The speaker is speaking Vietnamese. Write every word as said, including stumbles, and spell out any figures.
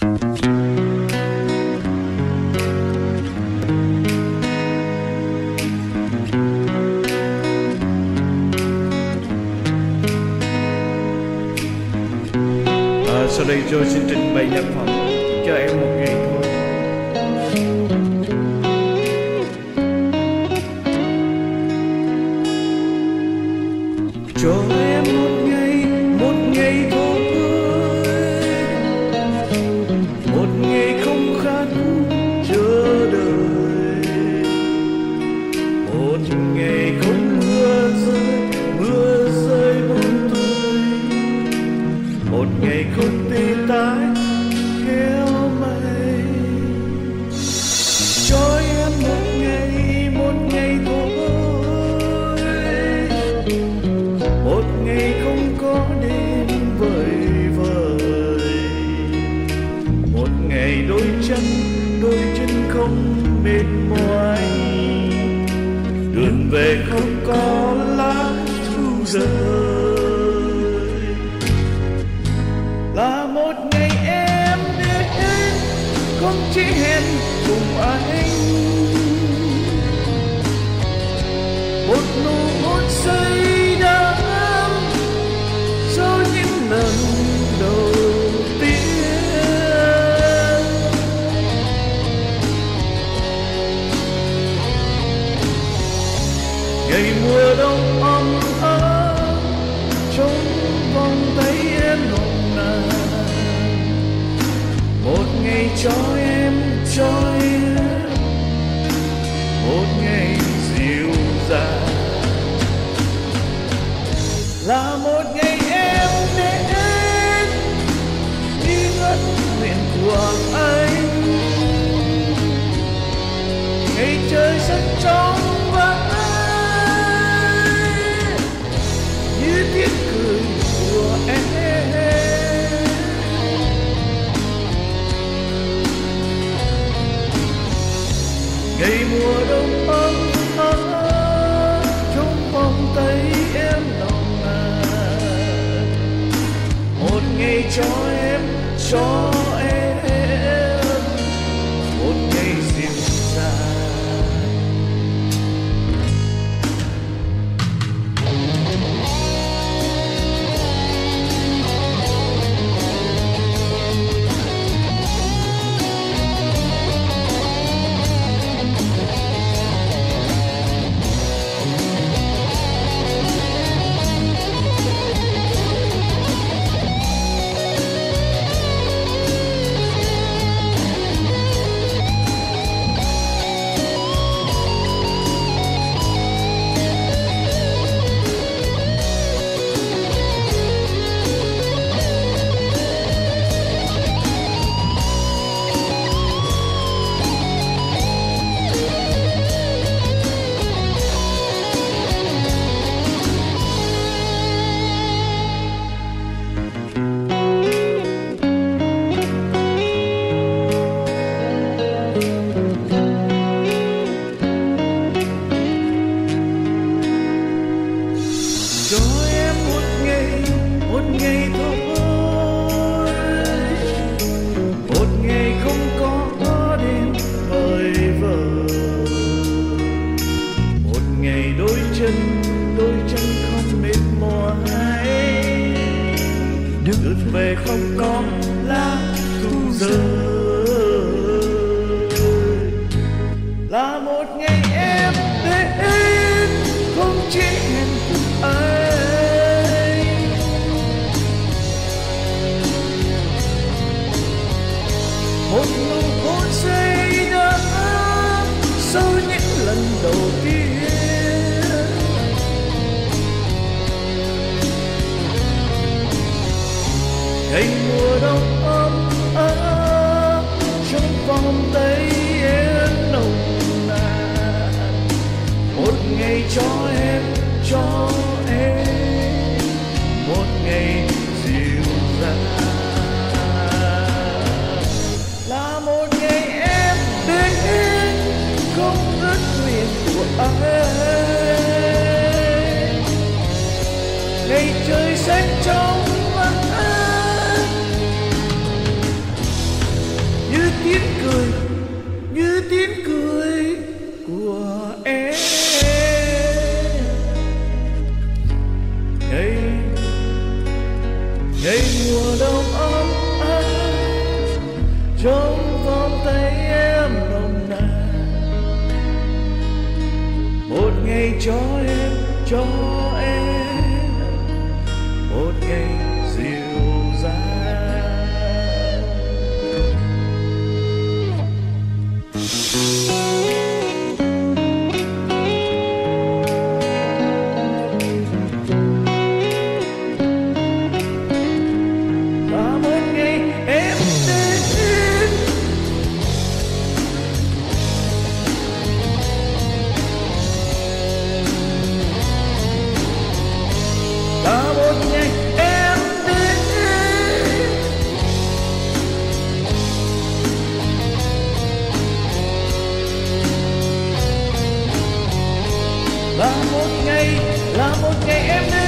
Sau đây Joe xin trình bày nhạc phẩm Cho Em Một Ngày Thôi. Cho em một ngày, một ngày thôi, một ngày không khát chờ đợi, một ngày không mưa rơi, mưa rơi bóng tôi, một ngày không tê tái kéo mây. Cho em một ngày, một ngày thôi, một ngày không có đêm vời vời, một ngày đôi chân, đôi chân không mệt mỏi, đường về không có lá thu rơi. Là một ngày em đến không chỉ hẹn cùng anh, một nụ hôn say đắm sau những lần đầu tiên. Ngày mùa đông ấm ấm trong vòng tay em nồng nàn, một ngày cho em, cho em một ngày dịu dàng. Là một ngày em đến như ước nguyện của anh, ngày trời rất trong như tiếng cười của em. Ngày mùa đông ấm ấm trong vòng tay em nồng nàn, một ngày cho em, cho em một ngày dịu dàng. Cho em một ngày, một ngày thôi, một ngày không có đêm vời vợi, một ngày đôi chân, đôi chân không mệt mỏi, đường về không có lá thu rơi. Là một ngày em đến không chỉ hẹn cùng anh, một nụ hôn say đắm sau những lần đầu tiên. Ngày mùa đông ấm ấm trong vòng tay em nồng nàn, một ngày cho em, cho em một ngày dịu dàng. Là một ngày em đến không ước nguyện của anh, ngày trời xanh trong mắt anh ngày mùa đông ấm áp trong vòng tay em nồng nàn, một ngày cho em cho em một ngày dịu dàng. Và một ngày em đến, và một ngày em đến, là một ngày là một ngày em đến.